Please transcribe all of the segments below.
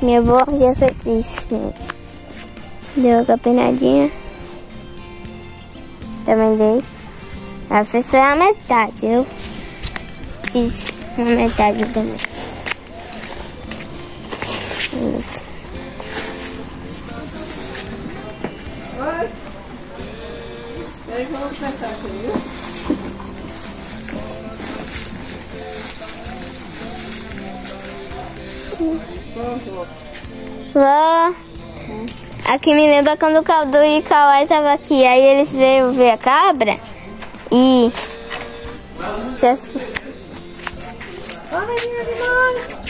Minha avó já fez isso, gente. Deu uma capinadinha. Também dei. Ela fez só a metade. Eu fiz a metade também. Isso. Oi. E aí, vamos começar aqui, viu? Vó, aqui me lembra quando o Caldu e o Kawai estavam aqui. Aí eles veio ver a cabra e se assustaram. Ai, minha demais.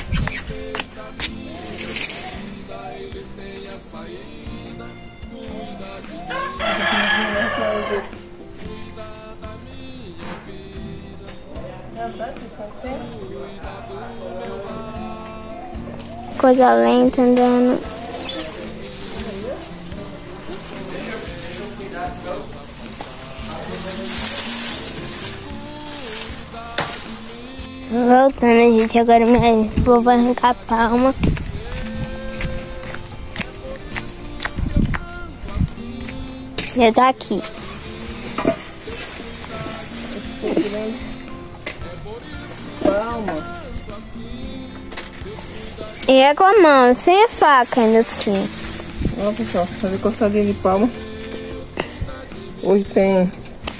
Coisa lenta andando. Voltando, gente. Agora minha avó vai arrancar a palma. Já tá aqui. Palma. E é com a mão, sem a faca ainda assim. Olha, pessoal, fazer cortadinha de palma. Hoje tem...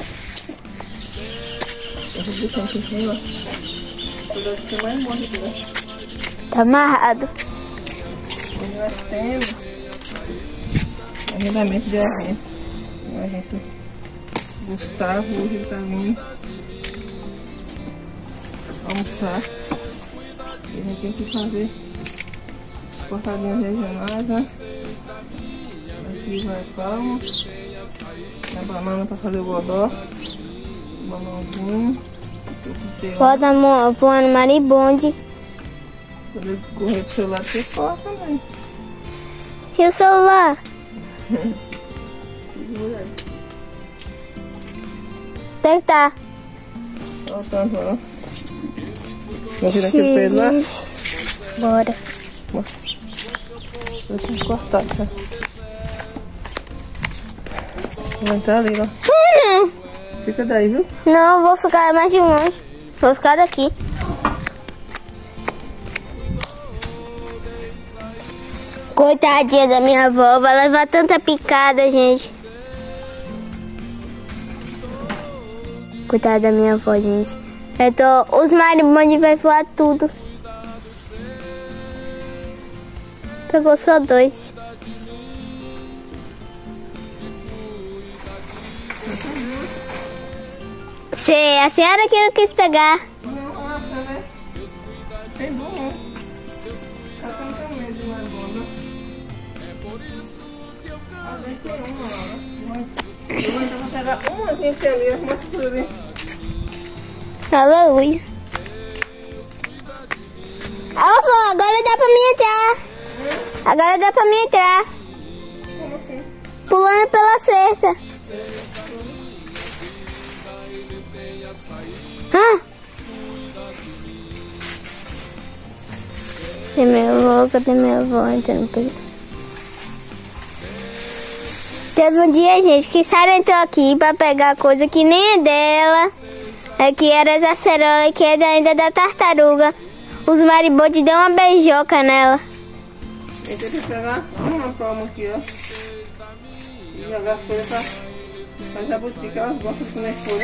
Deixa eu deixar aqui em cima. Tem mais um monte aqui, né? Tá amarrado. Hoje nós temos arrendamento de agência. A agência Gustavo, hoje ele tá vindo almoçar. E a gente tem que fazer as cortadinhas regionais, né? Aqui vai palma. A banana para fazer o godó. Banãozinho. Bota voando maribonde. Poder correr pro celular você corta também. E o celular? Segura aí. Onde é que tá? Soltando, ó. Vamos vir naquele peso lá? Bora. Mostra. Eu tenho que cortar, tá? Vai entrar ali, ó. Não. Fica daí, viu? Não, vou ficar mais de longe. Vou ficar daqui. Coitadinha da minha avó, vai levar tanta picada, gente. Coitada da minha avó, gente. Então, os maribondes vai voar tudo. Pegou só 2. A senhora que não quis pegar. Não, olha pra ver. Tem bom, né? Tá com tamanho de maribona. Às vezes tem uma lá, né? Eu vou então pegar umazinha que tem ali, mostra pra ver. Aleluia. Alô, agora dá pra mim entrar. Agora dá pra mim entrar. Como assim? Pulando pela cerca. Cadê minha avó? Cadê minha avó entrando por aí? Teve um dia, gente, que Sara entrou aqui pra pegar coisa que nem é dela. Que era as acerolas, que era ainda da tartaruga. Os maribondes deu uma beijoca nela. Eu tenho que pegar uma palma aqui, ó. E jogar folha pra fazer a boutique. Elas gostam de comer folha.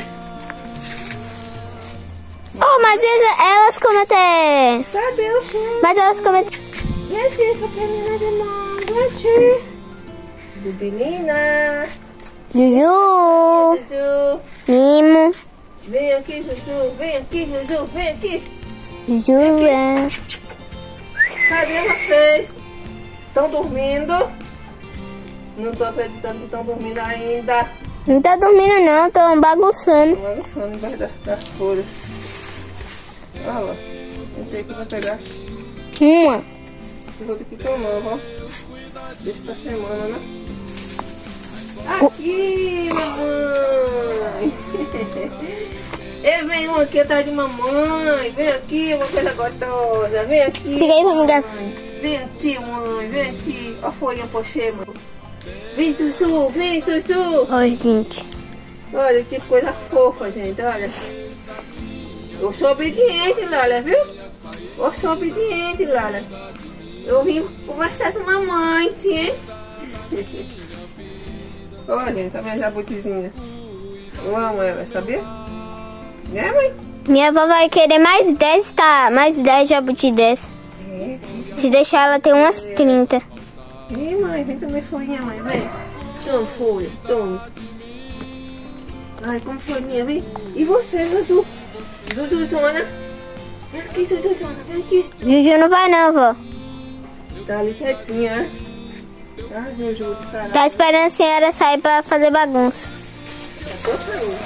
Oh, mas elas comem até... Cadê o chão? Mas elas comem... Vem aqui, essa menina de mão. Vem aqui. Jubilina. Juju. Juju. Mimo. Vem aqui, Juju. Vem aqui, Juju. Vem aqui. Juju. Cadê vocês? Estão dormindo? Não tô acreditando que estão dormindo ainda. Não tá dormindo não, tô bagunçando. Estão bagunçando embaixo das folhas. Olha lá. Entrei aqui pra pegar. Uma. Esse outro aqui tão novo, ó. Deixa pra semana, né? Aqui, mamãe! Eu venho aqui atrás de mamãe. Vem aqui, uma coisa gostosa. Vem aqui. Fica aí pra me dar. Mamãe. Vem aqui, mãe, vem aqui. Olha a folhinha pochê, mãe. Vem, Sussu, vem, Sussu. Oi, gente. Olha, que coisa fofa, gente, olha. Eu sou obediente, Lala, viu? Eu sou obediente, Lala. Eu vim conversar com a mamãe, hein? Olha, gente, tá vendo a jabutizinha? Eu amo ela, sabia? Né, mãe? Minha avó vai querer mais 10, tá? Mais 10 jabuti dessa. É. Se deixar, ela tem umas 30. Ih, mãe, vem tomar folhinha, mãe, vem. Toma folha, toma. Ai, como folhinha, vem. E você, Zuzu? Zuzuzona? Vem aqui, Zuzuzona, vem aqui. Juju não vai não, vó. Tá ali quietinha, né? Ah, Juju, caralho. Tá esperando a senhora sair pra fazer bagunça. Tô saindo.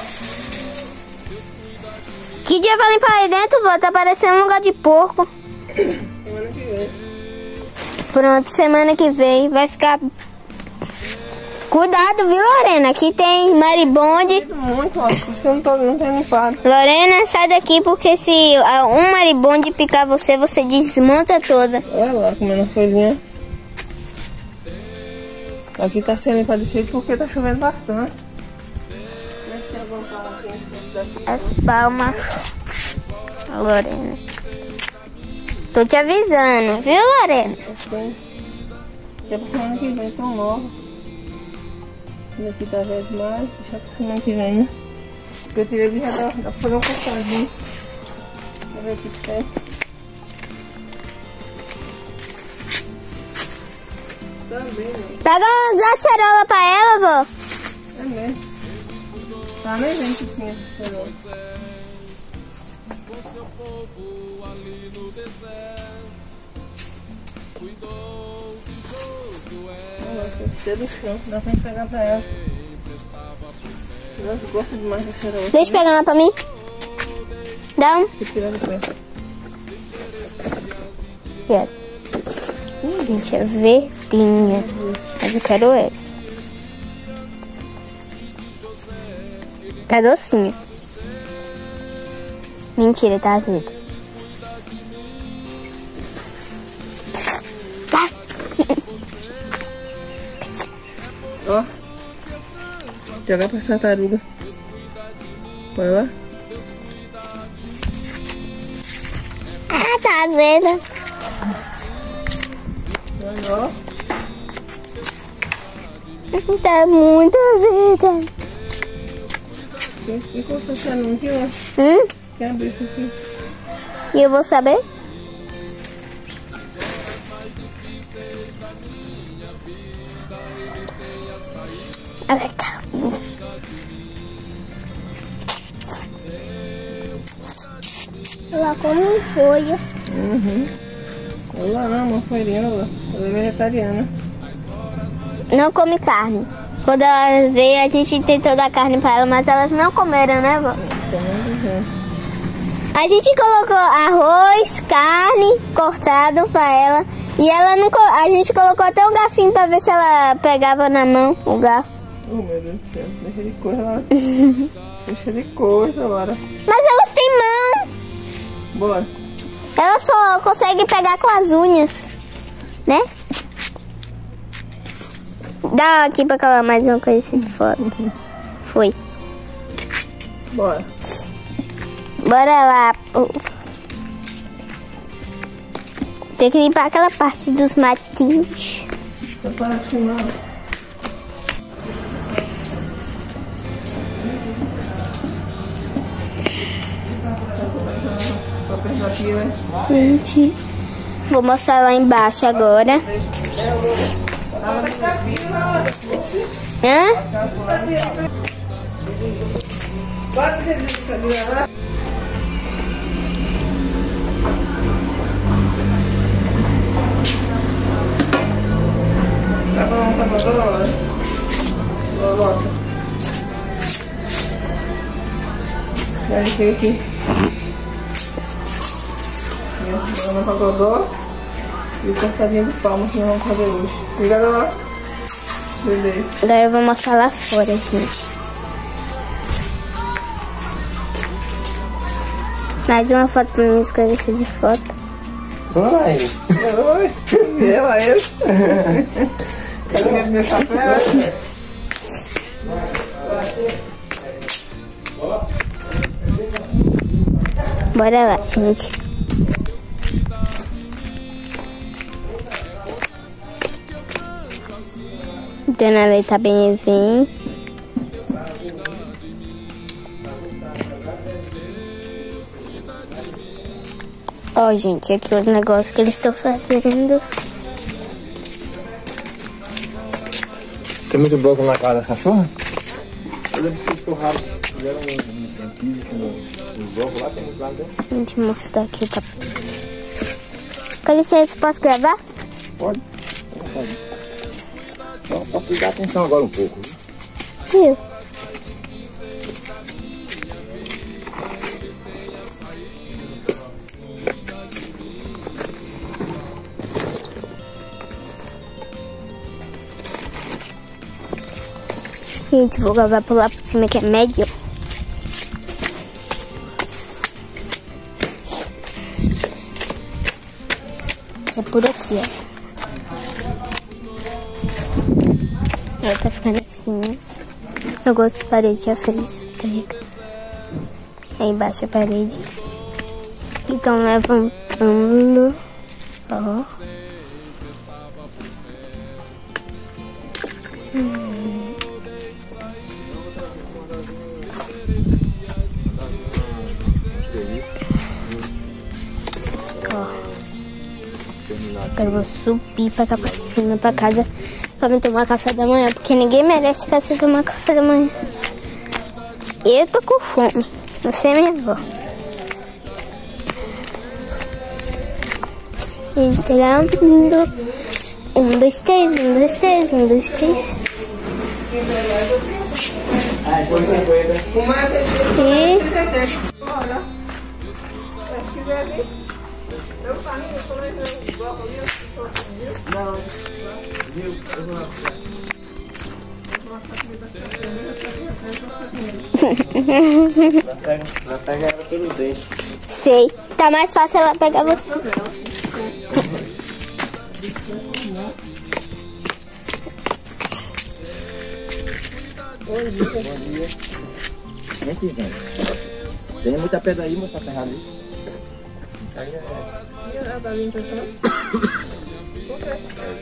Que dia vai limpar aí dentro, vó? Tá parecendo um lugar de porco. Semana que vem. Pronto, semana que vem vai ficar... Cuidado, viu, Lorena? Aqui tem maribonde. Muito, ó. Por isso que eu não tenho limpado. Lorena, sai daqui porque se um maribonde picar você, você desmonta toda. Olha lá, comendo a folhinha. Aqui tá sendo limpado desse jeito porque tá chovendo bastante. As palmas. Lorena. Tô te avisando, viu, Lorena? Assim. Já pra semana que vem, tão nova. E aqui tá velho demais. Deixa pra semana que vem, né? Porque eu tirei de redor. Dá pra fazer um cortadinho. Deixa eu ver o que tem. Também, né? Pega uma acerola pra ela, vó. É mesmo. Tá nem vendo que tinha esse celular. Olha, do chão, dá pra pegar pra ela. Nossa, gosta demais da cerola. Deixa eu pegar uma pra mim. Dá um. Vou tirar do pé. Quero. Gente, é verdinha. Mas eu quero essa. Tá docinha. Mentira, tá azeda. Ó. Jogar pra tartaruga. Olha lá. Ah, tá azeda. Olha, ó. Tá muito azeda. O que você tá fazendo aqui, ó? Quer abrir isso aqui? E eu vou saber? Olha cá. Ela come folha. Ela ama a folhinha, ela é vegetariana. Não come carne. Quando ela veio, a gente tentou dar carne pra ela, mas elas não comeram, né, vó? A gente colocou arroz, carne cortado pra ela. E ela não... A gente colocou até um garfinho pra ver se ela pegava na mão o garfo. Oh, meu Deus do céu. Deixa de coisa lá. Deixa de coisa agora. Mas elas têm mão. Bora. Ela só consegue pegar com as unhas, né? Dá aqui pra calar mais uma coisa assim de fora. Foi. Bora. Bora lá. Tem que limpar aquela parte dos matinhos. Não para de filmar. Aqui, né? Gente, vou mostrar lá embaixo agora. Hã? Aqui. Vamos pra Godó e o cortadinho de palma que nós vamos fazer hoje. Obrigada lá. Beleza. Agora eu vou mostrar lá fora, gente. Mais uma foto pra mim, escolher de foto. Oi. Oi. Eu, aí. Cadê meu chapéu? Bora lá, gente. Dona Lei tá bem, vem. Ó, gente, aqui os negócios que eles estão fazendo. Tem muito bloco na casa dessa cachorra? Eu lembro que ficou raro. Fizeram um físico no bloco lá, tem muito lá dentro. Deixa eu te mostrar aqui, tá? Com licença, posso gravar? Pode. Só posso dar atenção agora um pouco. Viu? Gente, vou gravar por lá por cima que é médio. É por aqui, ó. Ela tá ficando assim, né? Eu gosto de parede, já fez. Tá ligado? Aí embaixo a parede. Então levantando. Ó. Agora eu vou subir pra cá pra cima, pra casa, pra me tomar café da manhã, porque ninguém merece ficar sem tomar café da manhã. Eu tô com fome, não sei minha avó. Entrando. 1, 2, 3, 1, 2, 3, 1, 2, 3. Ela pega ela pelo dente. Sei, tá mais fácil ela pegar você. Bom dia. Vem aqui, gente. Tem muita pedra aí, moça, terra ali. Tá limpo aqui, não? Por quê?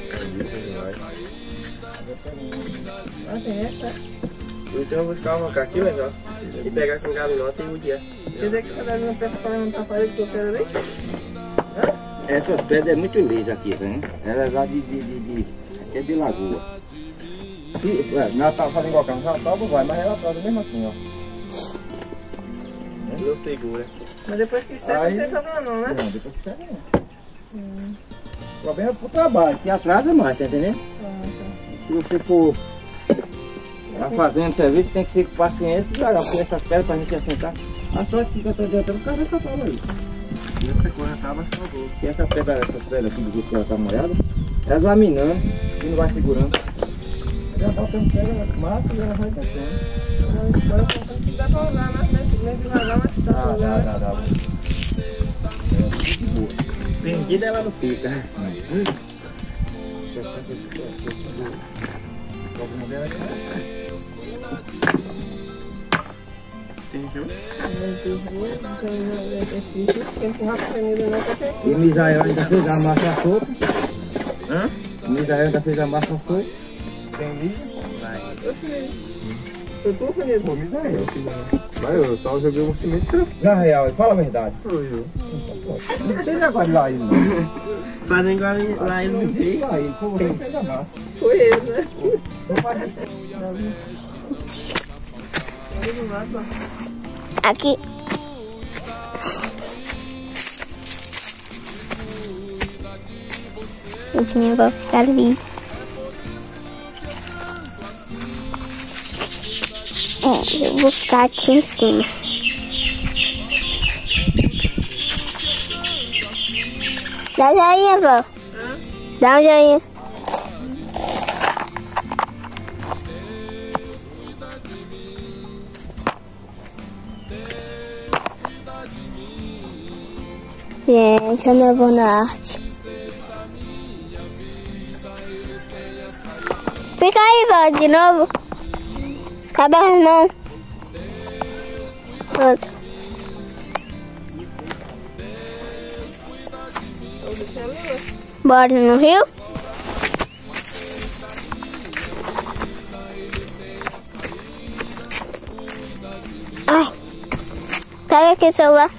Ah, tem essa? Então eu vou buscar uma aqui, mas ó. E pegar com galinota e o dia. Quer dizer que você deve uma peça para levantar a parede que eu quero ali? Essas pedras é muito lisas aqui, né? Ela é lá aqui é de lagoa. Se ela tá fazendo igual carro, ela tava, vai, mas ela tava mesmo assim, ó. Não segura. Mas depois que seca não tem problema não, né? Não, depois que seca não. O problema é pro trabalho, que atrasa mais, tá entendendo? Se você for fazendo serviço, tem que ser com paciência e olhar, porque essas pedras pra gente assentar. A sorte que eu tô adiantando, o cara essa fala aí. E outra coisa acaba salvou. Porque essas pedras aqui do jeito que ela tá molhada, elas vai minando e não vai segurando. Já botando pedra massa e ela vai descendo. Agora tem que dar pra usar, né? Nem devagar, mas tá pra usar. Dá. Perdida ela não fica. Entendeu? E Misael ainda fez a massa solta. Hã? Misael ainda fez a massa solta. Entendi. Vai. Eu tô feliz. Pô, Misael, filho. Vai, eu só joguei um cimento. Na real, fala a verdade. Foi eu. Não tem negócio de lá ele não. Fazem igual lá ele não fez. Lá ele, foi você que fez a massa. Foi ele, né? Aqui. Gente, minha avó fica ali. Eu vou ficar aqui em cima. Dá um joinha, vó. Dá um joinha. Gente, eu não vou na arte. Fica aí, vó, de novo. Cabe as mãos. Pronto. Bora no rio? Ai. Pega aqui o celular.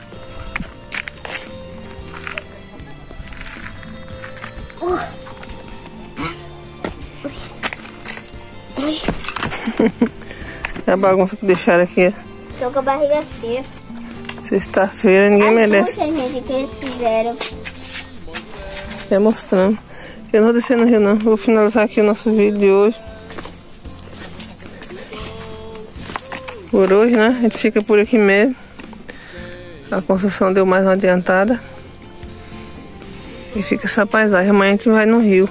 É a bagunça que deixaram aqui. Tô com a barriga cheia. Sexta-feira, ninguém merece. Puxa, gente, que eles fizeram. É mostrando. Eu não vou descer no rio, não. Vou finalizar aqui o nosso vídeo de hoje. Por hoje, né? A gente fica por aqui mesmo. A construção deu mais uma adiantada. E fica essa paisagem. Amanhã a gente vai no rio.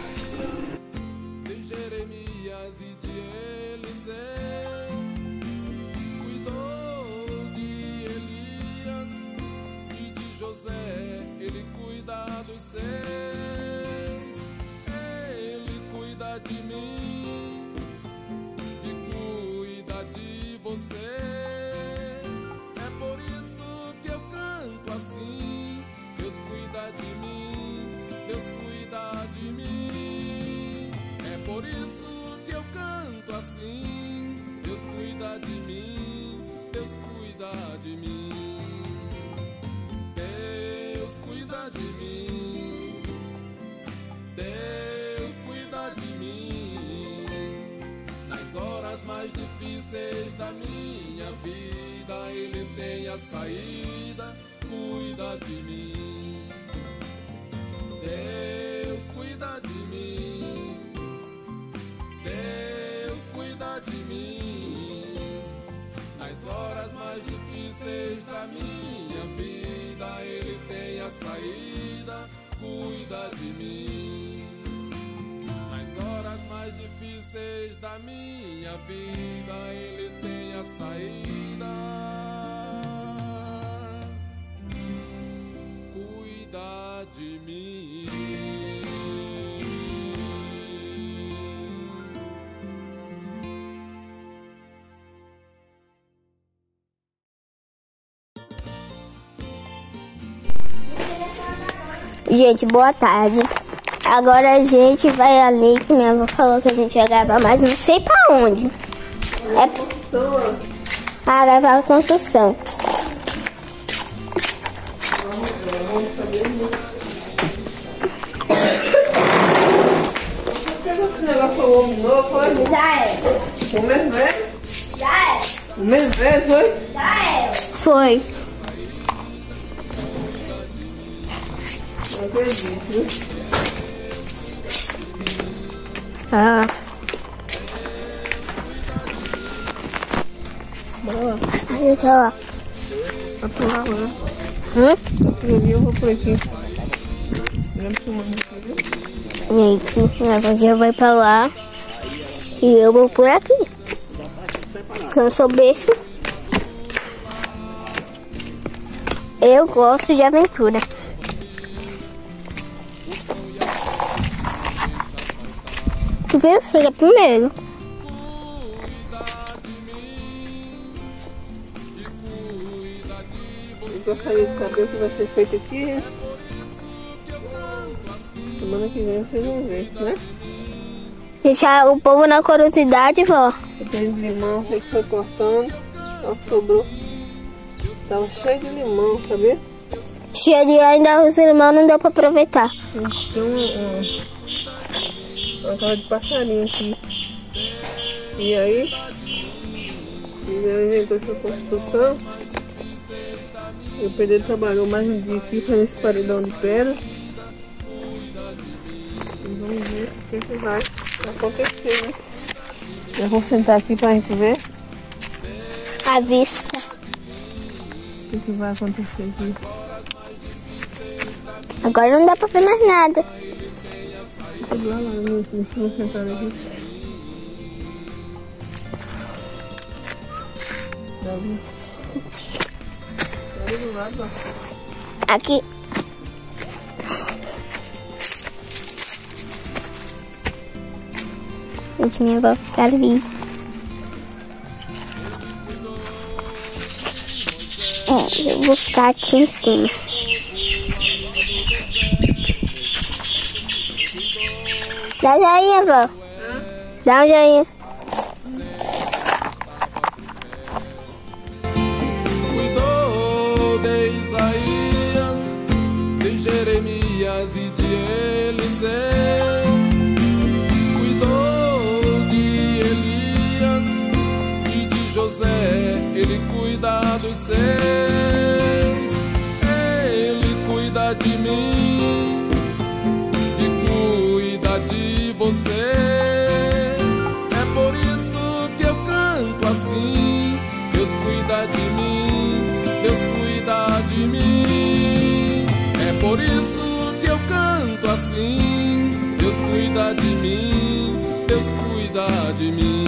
Ele cuida dos seus, Ele cuida de mim e cuida de você. É por isso que eu canto assim: Deus cuida de mim, Deus cuida de mim. É por isso que eu canto assim: Deus cuida de mim, Deus cuida de mim. Deus cuida de mim, Deus cuida de mim. Nas horas mais difíceis da minha vida, Ele tem a saída, cuida de mim. Deus cuida de mim, Deus cuida de mim. Nas horas mais difíceis da minha vida, Ele tem a saída, cuida de mim. Nas horas mais difíceis da minha vida, Ele tem a saída, cuida de mim. Gente, boa tarde. Agora a gente vai ali, que minha avó falou que a gente ia gravar, mas não sei pra onde. Gravar a construção. Esse negócio foi o homem novo, foi? Já é. O mesmo velho? Já é. O mesmo velho, foi? Já é. Foi. Não acredito, viu? Ah. Bora lá. Aí tá lá. Vai pro lado, né? Eu vou por aqui. Gente, minha avó já vai pra lá. E eu vou por aqui. Porque eu não sou besta. Eu gosto de aventura. Viu? Chega primeiro. Eu gostaria de saber o que vai ser feito aqui. Semana que vem vocês vão ver, né? Deixar o povo na curiosidade, vó. Tem limão, sei que foi cortando. Olha o que sobrou. Tava cheio de limão, sabia? Cheio de ainda os irmãos não deu pra aproveitar. Tem uma casa de passarinho aqui. E aí, ele inventou essa construção. E o pedreiro trabalhou mais um dia aqui fazendo esse paredão de pedra. E vamos ver o que vai acontecer, né? Já vou sentar aqui pra gente ver À vista. o que vai acontecer aqui. Agora não dá pra ver mais nada. Lá, vou sentar aqui. Ali do lado, ó. Aqui. Onde minha avó ficava ali. Eu vou ficar aqui em cima. Dá um joinha, vó. Dá um joinha. Cuidou de Isaías, de Jeremias e de Eliseu. Cuidou de Elias e de José. Ele cuida dos seus. Ele cuida de mim e cuida de você. É por isso que eu canto assim. Deus cuida de mim, Deus cuida de mim. É por isso que eu canto assim. Deus cuida de mim, Deus cuida de mim.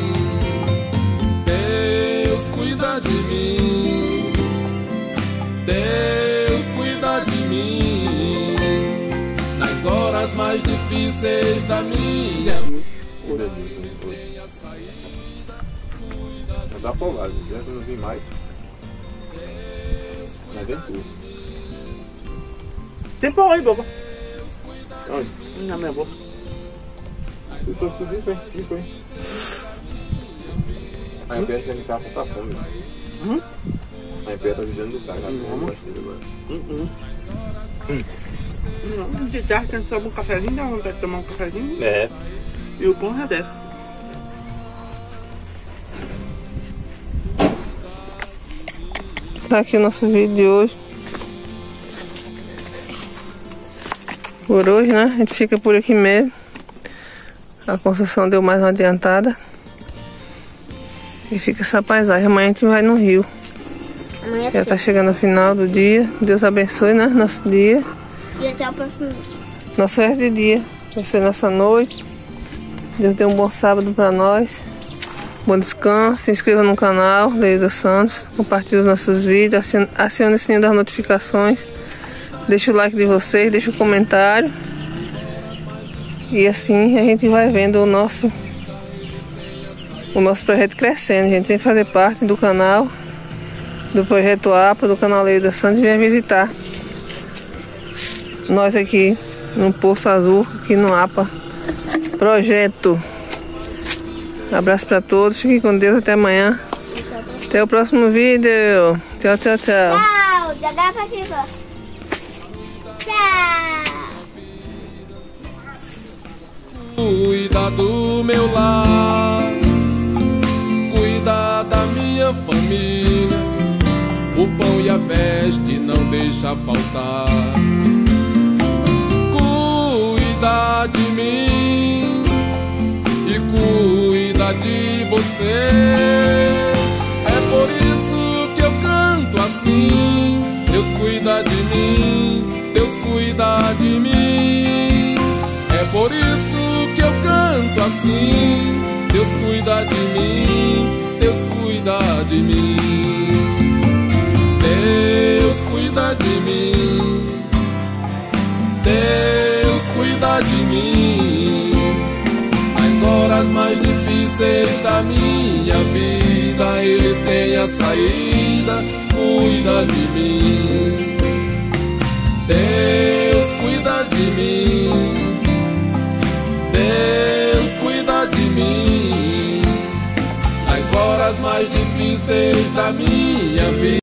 Deus cuida de mim, Deus cuida de mim. Nas horas mais difíceis da minha vida. Dá folgado, deve não vir mais. Mas vem tudo. Tem pão aí, boba. Onde? Na minha boca. Se eu subir, vem. Aí o pé tem que ficar com essa fome. Aí o pé tá vivendo do carro. De tarde, quando sobe um cafezinho, dá vontade de tomar um cafezinho. É. E o pão já desce. Tá aqui o nosso vídeo de hoje. Por hoje, né? A gente fica por aqui mesmo. A construção deu mais uma adiantada. E fica essa paisagem. Amanhã a gente vai no rio. Amanhã já tá chegando ao final do dia. Deus abençoe, né? Nosso dia. E até o próximo dia. Nosso resto de dia. Abençoe nossa noite. Deus dê um bom sábado pra nós. Bom descanso. Se inscreva no canal Leida Santos. Compartilhe os nossos vídeos. Acione o sininho das notificações. Deixa o like de vocês. Deixa o comentário. E assim a gente vai vendo o nosso projeto crescendo. A gente vem fazer parte do canal, do projeto APA, do canal Leida Santos, e vem visitar nós aqui no Poço Azul, aqui no APA Projeto. Abraço para todos, fiquem com Deus, até amanhã. Até o próximo vídeo. Tchau, tchau, tchau. Tchau, da gravativa. Tchau. Cuida do meu lar, cuida da minha família. O pão e a veste não deixa faltar. Cuida de mim e cuida de você. É por isso que eu canto assim. Deus cuida de mim, Deus cuida de mim. É por isso que eu canto assim. Deus cuida de mim, Deus cuida de mim. Deus cuida de mim, Deus cuida de mim. Nas horas mais difíceis da minha vida, Ele tem a saída, cuida de mim. Deus cuida de mim, Deus cuida de mim. Nas horas mais difíceis da minha vida.